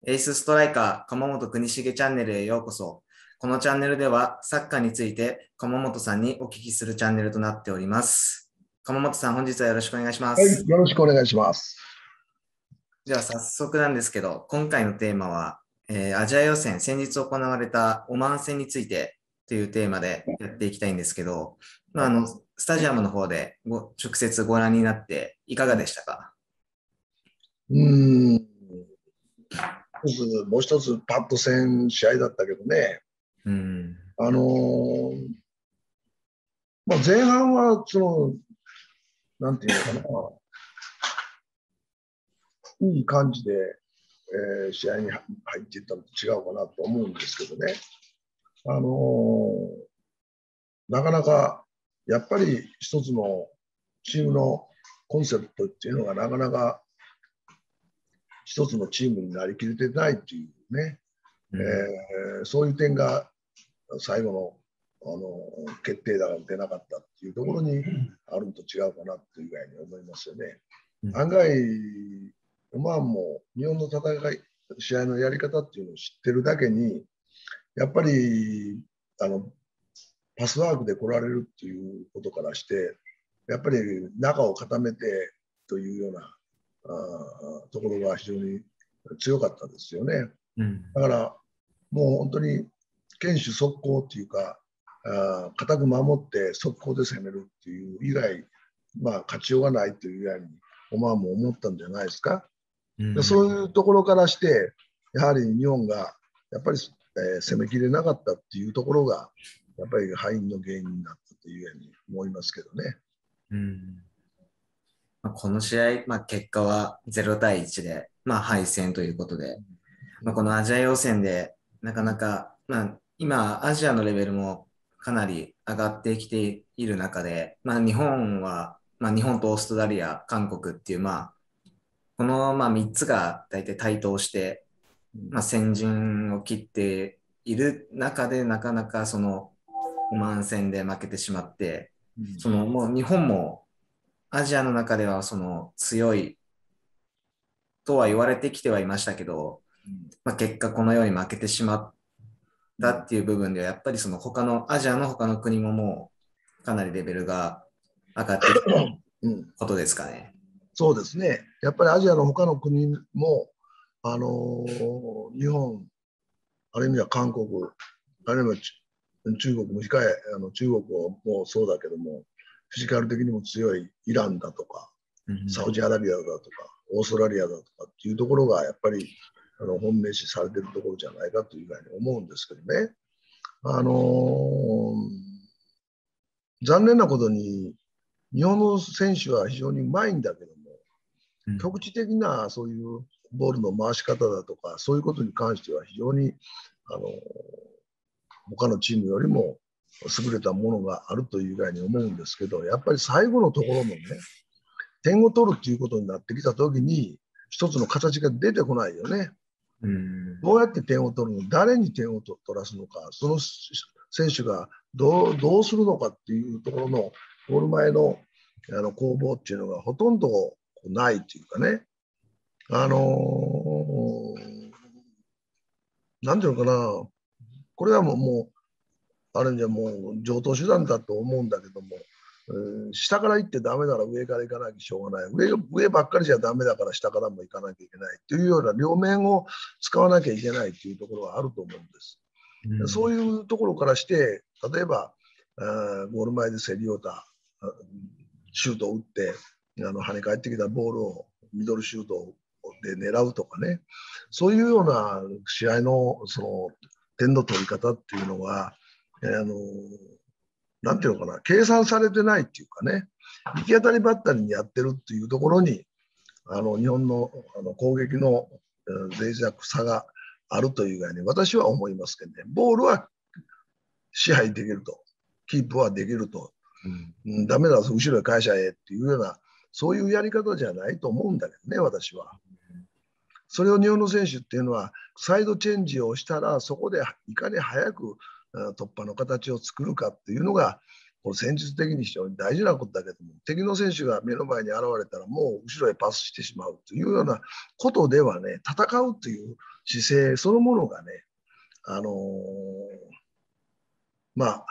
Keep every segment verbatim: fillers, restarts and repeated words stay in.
エースストライカー、鎌本国重チャンネルへようこそ。このチャンネルでは、サッカーについて鎌本さんにお聞きするチャンネルとなっております。鎌本さん、本日はよろしくお願いしまはい、 す。 よろしくお願いします。 では早速なんですけど、今回のテーマは、えーアジア予選、先日行われたオマーン戦についてというテーマでやっていきたいんですけど、まあ、あはい、 のスタジアムの方でご直接ご覧になっていかがでしたか？ うーん、一つもう一つパッとせん試合だったけどね、 うん。 あのーまあ、前半はその、なんていうのかな、いい感じで、えー試合に入っていったのと違うかなと思うんですけどね、あのーなかなかやっぱり一つのチームのコンセプトっていうのがなかなか一つのチームになりきれてないっていうね、 うん。 えーそういう点が最後のあの決定打が打てなかったっていうところにあるのと違うかなという具合に思いますよね。 うん。 案外、オマーンも日本の戦い、試合のやり方っていうのを知ってるだけに、やっぱりあのパスワークで来られるっていうことからして、やっぱり中を固めてというようなあところが非常に強かったですよね。 うん。 だからもう本当に堅守速攻っていうか、あ固く守って速攻で攻めるっていう以外、まあ、勝ちようがないというように、オマーンも思ったんじゃないですか。でうん。 そういうところからして、やはり日本がやっぱり、えー攻めきれなかったっていうところが、やっぱり敗因の原因になったというように思いますけどね。 うん。まあ、この試合、まあ、結果はゼロ対いちで、まあ、敗戦ということで、まあ、このアジア予選で、なかなか、まあ、今、アジアのレベルもかなり上がってきている中で、まあ、日本は、まあ、日本とオーストラリア、韓国っていう、まあ、この、まあ、みっつが大体台頭して、まあ、先陣を切っている中で、なかなかその、オマーン戦で負けてしまって、その、もう日本もアジアの中ではその強いとは言われてきてはいましたけど、まあ、結果このように負けてしまったっていう部分では、やっぱりその他の、アジアの他の国ももうかなりレベルが上がってきたうん、 ことですかね。 そうですね。やっぱりアジアの他の国も、あのー日本、あるいは韓国、あるいは中国も控え、あの中国もそうだけども、フィジカル的にも強いイランだとか、 うん。 サウジアラビアだとか、オーストラリアだとかっていうところが、やっぱりあの本命視されているところじゃないかというふうに思うんですけどね。あのー残念なことに、日本の選手は非常にうまいんだけども、 うん。 局地的なそういうボールの回し方だとか、そういうことに関しては非常にあの他のチームよりも優れたものがあるというぐらいに思うんですけど、やっぱり最後のところのね、点を取るっていうことになってきたときに、一つの形が出てこないよね。 うん。 どうやって点を取るの、誰に点を取らすのか、その選手がどうどうするのかっていうところのゴール前のあの攻防っていうのがほとんどないっていうかね、あのーなんていうのかな、これはもう、もうあるんじゃもう上等手段だと思うんだけども、うん、下から行ってダメなら上から行かなきゃしょうがない。上上ばっかりじゃダメだから下からも行かなきゃいけないというような両面を使わなきゃいけないというところはあると思うんです。 うん。 そういうところからして、例えば、ゴール前で競り合うたシュートを打って、あの跳ね返ってきたボールをミドルシュートで狙うとかね、そういうような試合のその点の取り方っていうのは、あのなんていうのかな、計算されてないっていうかね、行き当たりばったりにやってるっていうところに、あの日本のあの攻撃の脆弱さがあるという具合に私は思いますけどね、ボールは支配できると、キープはできると、 うん。 うん、ダメだ、後ろへ返しゃえっていうような、そういうやり方じゃないと思うんだけどね、私は。それを日本の選手っていうのは、サイドチェンジをしたら、そこでいかに早く突破の形を作るかっていうのが、この戦術的に非常に大事なことだけども、敵の選手が目の前に現れたら、もう後ろへパスしてしまうというようなことではね、戦うという姿勢そのものがね、あのーまあ、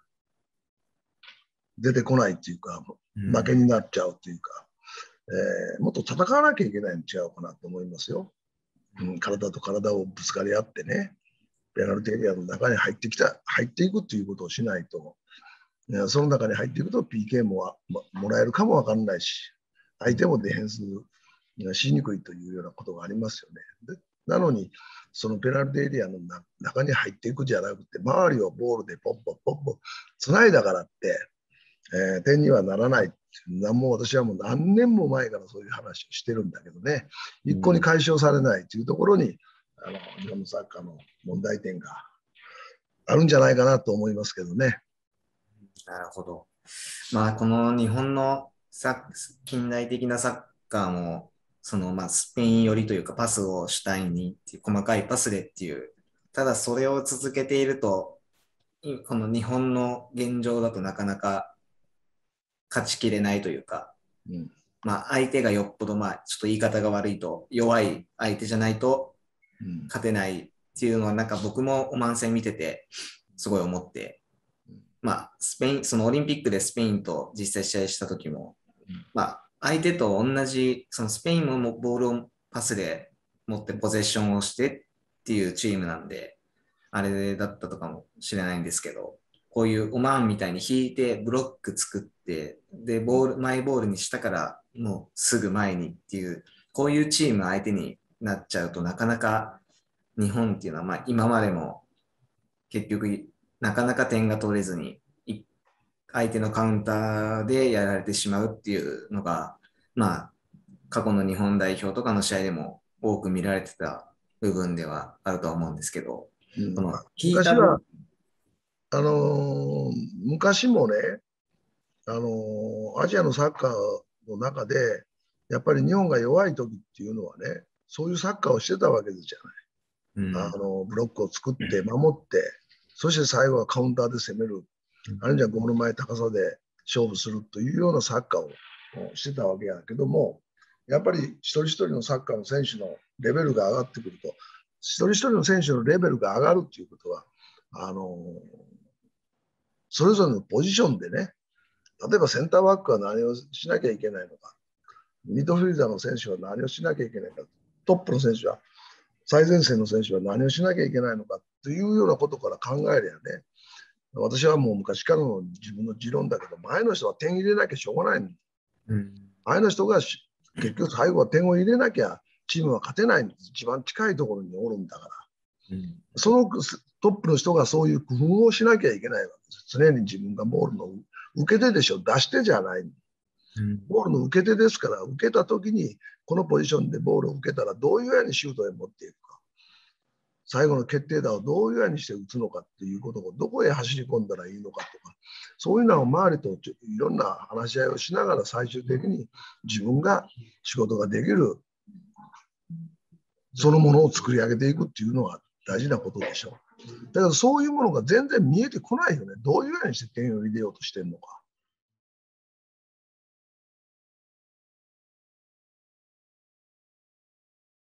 出てこないっていうか、負けになっちゃうっていうか、えーもっと戦わなきゃいけないに違うかなと思いますよ。うん、体と体をぶつかり合ってね、ペナルティーエリアの中に入ってきた、入っていくっていうことをしないと、いやその中に入っていくと ピーケー ももらえるかもわかんないし、相手もディフェンスしにくいというようなことがありますよね。でなのに、そのペナルティーエリアの中に入っていくじゃなくて、周りをボールでポッポッポッポつないだからって、えー、点にはならない。もう私はもう何年も前からそういう話をしてるんだけどね、一向に解消されないというところに、あの日本のサッカーの問題点があるんじゃないかなと思いますけどね。 なるほど。まあ、この日本のサ近代的なサッカーも、そのまあスペイン寄りというかパスを主体にっていう細かいパスでっていう、ただそれを続けていると、この日本の現状だとなかなか勝ちきれないというか、うん、まあ相手がよっぽどまあちょっと言い方が悪いと弱い相手じゃないと勝てないっていうのはなんか僕もオマーン戦見ててすごい思って、まあスペイン、そのオリンピックでスペインと実際試合した時も、まあ相手と同じ、そのスペインもボールをパスで持ってポゼッションをしてっていうチームなんで、あれだったとかもしれないんですけど、こういうオマーンみたいに引いてブロック作って、で、ボール、マイボールにしたからもうすぐ前にっていう、こういうチーム相手になっちゃうとなかなか日本っていうのは、まあ今までも結局なかなか点が取れずに、相手のカウンターでやられてしまうっていうのが、まあ過去の日本代表とかの試合でも多く見られてた部分ではあるとは思うんですけど、 うん、 この昔は、あのー、昔もね、あのー、アジアのサッカーの中で、やっぱり日本が弱い時っていうのはね、そういうサッカーをしてたわけですじゃない。うん、あのブロックを作って守って、そして最後はカウンターで攻める、あるいはゴール前高さで勝負するというようなサッカーをしてたわけやけども、やっぱり一人一人のサッカーの選手のレベルが上がってくると、一人一人の選手のレベルが上がるということは、あのそれぞれのポジションでね、例えばセンターバックは何をしなきゃいけないのか、ミッドフィルダーの選手は何をしなきゃいけないか、トップの選手は、最前線の選手は何をしなきゃいけないのかというようなことから考えりゃね、私はもう昔からの自分の持論だけど、前の人は点入れなきゃしょうがないの。うん、前の人が結局最後は点を入れなきゃチームは勝てないんです。一番近いところにおるんだから。うん、そのトップの人がそういう工夫をしなきゃいけないわけです。常に自分がボールの受け手でしょ、出してじゃない。うん、ボールの受け手ですから、受けたときにこのポジションでボールを受けたらどういうようにシュートへ持っていくか。最後の決定打をどういうようにして打つのかっていうことをどこへ走り込んだらいいのかとか、そういうのを周りといろんな話し合いをしながら最終的に自分が仕事ができるそのものを作り上げていくっていうのが大事なことでしょう。だからそういうものが全然見えてこないよね。どういうようにして点を入れようとしてるのか。